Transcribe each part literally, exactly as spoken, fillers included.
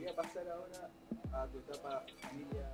quería pasar ahora a tu etapa familia.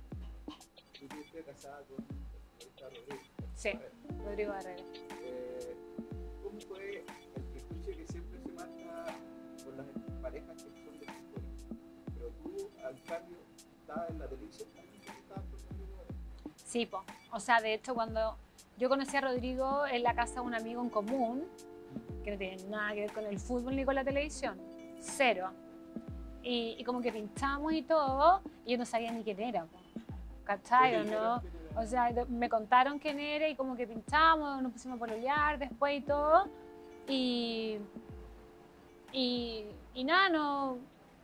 Tú estuviste casada con el futbolista Rodrigo. Sí, Rodrigo Barrera. Eh, ¿Cómo fue el prejuicio que siempre se marca con las parejas que son de fútbol? Pero tú, al cambio, estabas en la televisión también, estabas con Rodrigo Barrera. Sí, po. O sea, de hecho, cuando yo conocí a Rodrigo en la casa de un amigo en común, que no tiene nada que ver con el fútbol ni con la televisión, cero. Y, y como que pinchamos y todo, y yo no sabía ni quién era, po. ¿Cachai o no? O sea, me contaron quién era y como que pinchamos, nos pusimos a pololear después y todo. Y, y, y nada, no,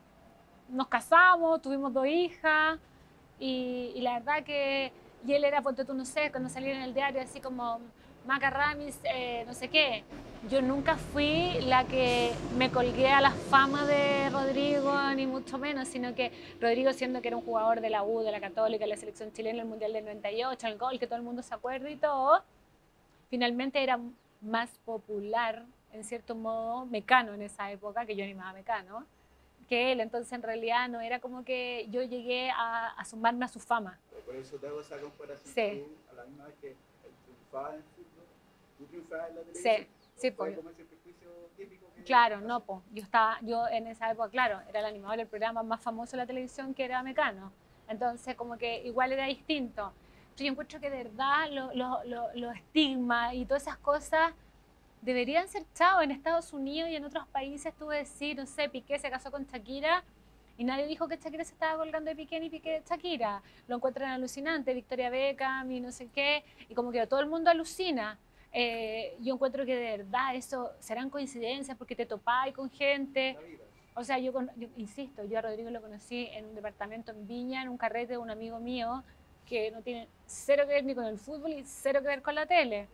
nos casamos, tuvimos dos hijas y, y la verdad que y él era, ponte tú, no sé, cuando salía en el diario así como Maca Ramis, eh, no sé qué. Yo nunca fui la que me colgué a la fama de Rodrigo, ni mucho menos, sino que Rodrigo, siendo que era un jugador de la U, de la Católica, de la selección chilena, el Mundial del noventa y ocho, el gol que todo el mundo se acuerda y todo, finalmente era más popular, en cierto modo, Mecano en esa época, que yo animaba a Mecano, que él. Entonces, en realidad, no era como que yo llegué a, a sumarme a su fama. Por eso te hago esa comparación. Sí. Tú, a la misma vez que él triunfaba en el fútbol, tú triunfabas en la televisión. Sí, sí, fue pues. como ese prejuicio típico que Claro, no, pues. Yo estaba, yo en esa época, claro, era el animador del programa más famoso de la televisión, que era Mecano. Entonces, como que igual era distinto. Yo encuentro que de verdad los lo, lo, lo estigmas y todas esas cosas deberían ser chavos. En Estados Unidos y en otros países tú decís, no sé, Piqué se casó con Shakira y nadie dijo que Shakira se estaba colgando de Piqué ni Piqué de Shakira. Lo encuentran alucinante, Victoria Beckham y no sé qué, y como que todo el mundo alucina. Eh, yo encuentro que de verdad eso serán coincidencias porque te topáis con gente. O sea, yo, yo insisto, yo a Rodrigo lo conocí en un departamento en Viña, en un carrete de un amigo mío que no tiene cero que ver ni con el fútbol y cero que ver con la tele.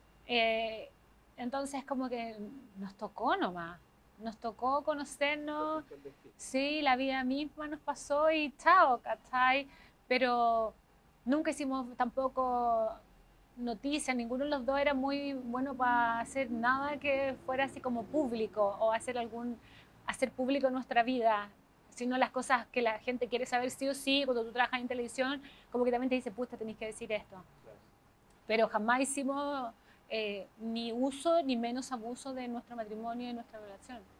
Eh, entonces como que nos tocó nomás, nos tocó conocernos, sí, la vida misma nos pasó y chao, ¿cachai? Pero nunca hicimos tampoco noticias, ninguno de los dos era muy bueno para hacer nada que fuera así como público o hacer algún, hacer público nuestra vida, sino las cosas que la gente quiere saber sí o sí. Cuando tú trabajas en televisión, como que también te dice, puta, tenés que decir esto. Pero jamás hicimos eh, ni uso ni menos abuso de nuestro matrimonio y nuestra relación.